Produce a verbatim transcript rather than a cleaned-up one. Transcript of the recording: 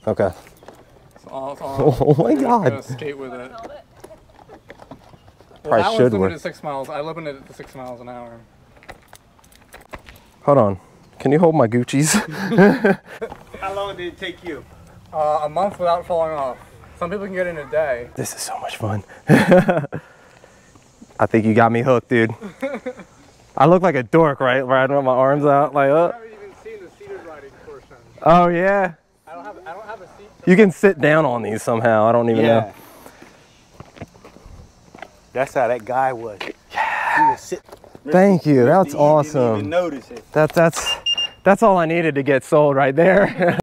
Okay. It's all, it's all, oh my God. Gonna skate with it. Well, Probably that should one's limited work. to six miles. I limited it to six miles an hour. Hold on. Can you hold my Gucci's? How long did it take you? Uh, a month without falling off. Some people can get in a day. This is so much fun. I think you got me hooked, dude. I look like a dork, right? Riding with my arms out like, oh. I haven't even seen the seated riding portion. Oh yeah. I don't have. I don't have a seat. You can sit down on these somehow. I don't even Yeah. know. That's how that guy was. Yeah. He was sitting. Thank you. That's He awesome. didn't even notice it. That that's that's all I needed to get sold right there.